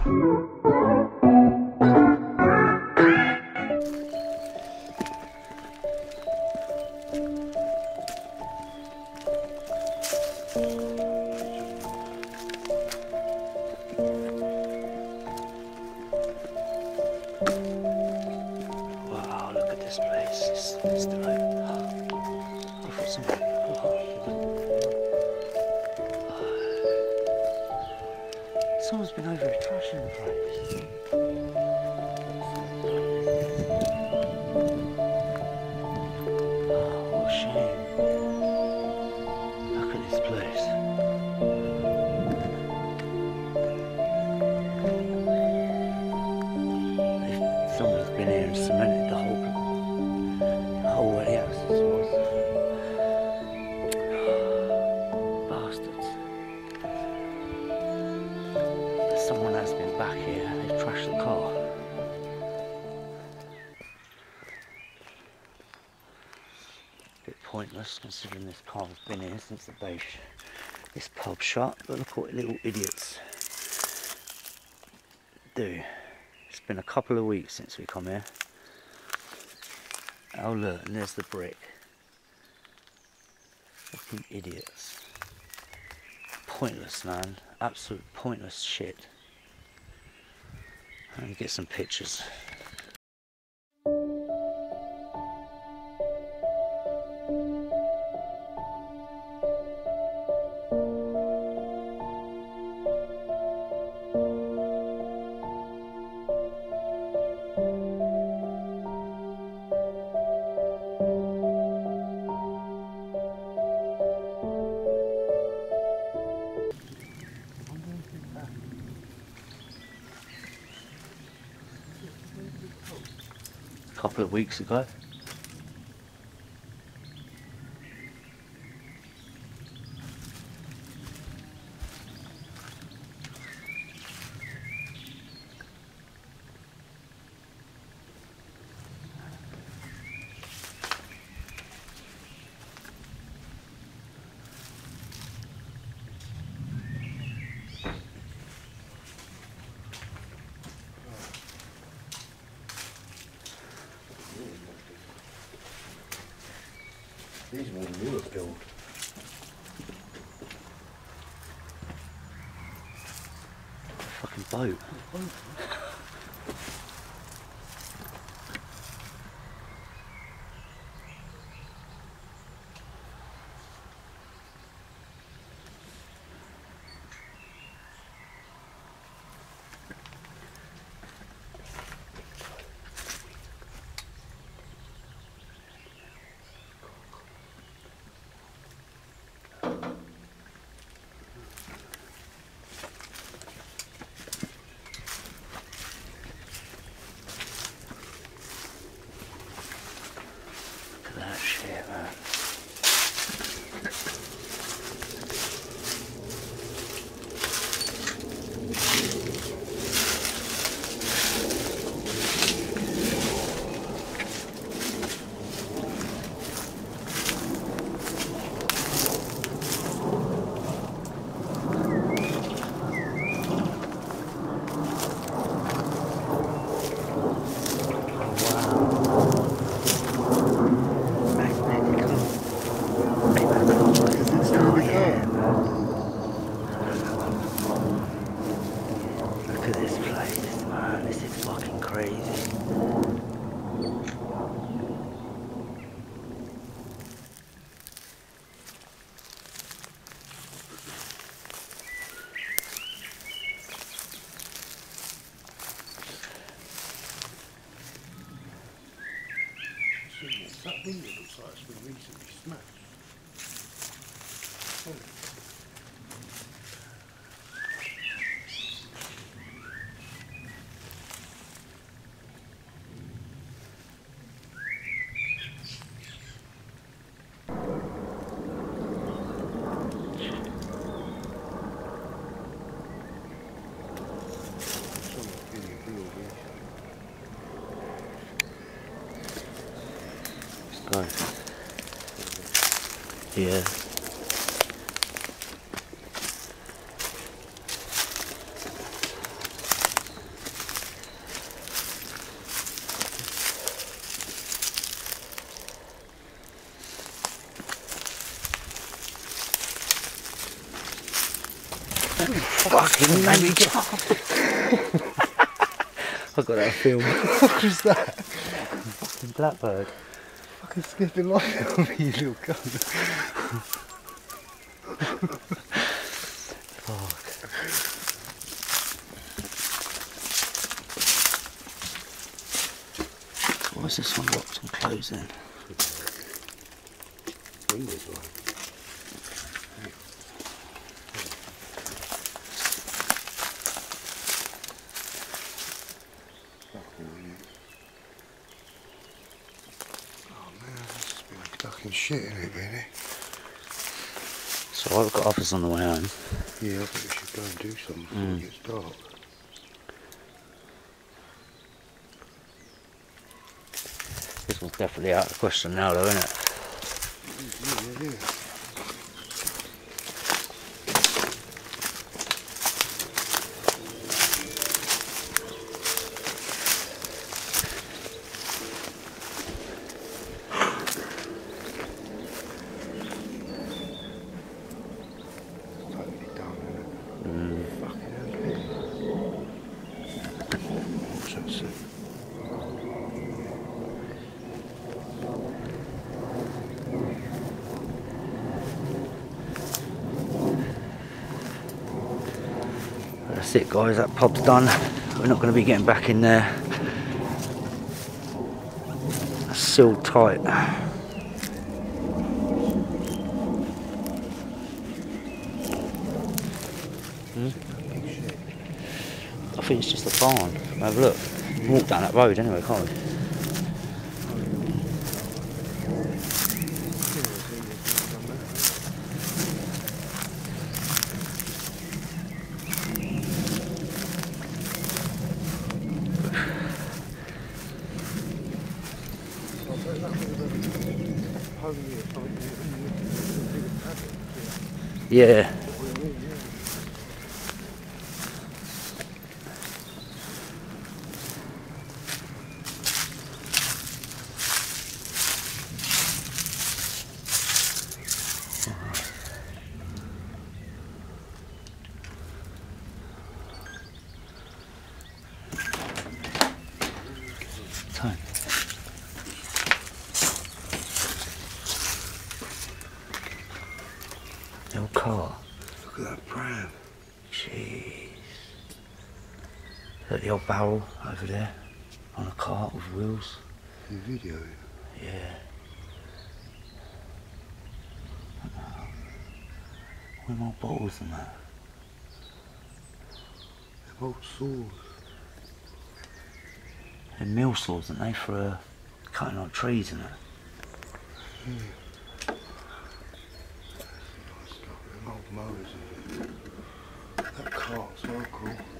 Wow, look at this place. It's still open. I thought someone. Someone's been over here trashing the place. Oh, what a shame. Look at this place. Someone's been here and cemented the whole where the access was. Bastards. Someone has been back here, they've trashed the car. Bit pointless considering this car's been here since the base. This pub shut, but look what little idiots do. It's been a couple of weeks since we come here. Oh look, and there's the brick. Fucking idiots. Pointless, man. Absolute pointless shit. Let me get some pictures. A couple of weeks ago. These are all newer build. Fucking boat. That shit, man. Look at this place, man. This is fucking crazy. That window looks like it's been recently smashed. Oh. Nice. Yeah. fucking mate. I got that film. What was that? Fucking blackbird. Fucking scared the life out of me, you little cunt. Fuck. Why is this one locked and closed then? Windows right. Oh man, this has been fucking shit in it really. So I've got others on the way home. Yeah, I think we should go and do something before it gets dark. This one's definitely out of the question now though, isn't it? Yeah. Totally done, isn't it? Fucking hell. What's that say? That's it guys, that pub's done. We're not going to be getting back in there. It's sealed tight. I think it's just a barn. Have a look. We can walk down that road anyway, can't we? Yeah. Time. The old car. Look at that pram. Jeez. Look at the old barrel over there on a cart with wheels. The video. Yeah. Where more bottles than that? They're old saws. They're mill saws, aren't they, for cutting on trees and that? Nice stuff. Them old mowers and that cart's so cool.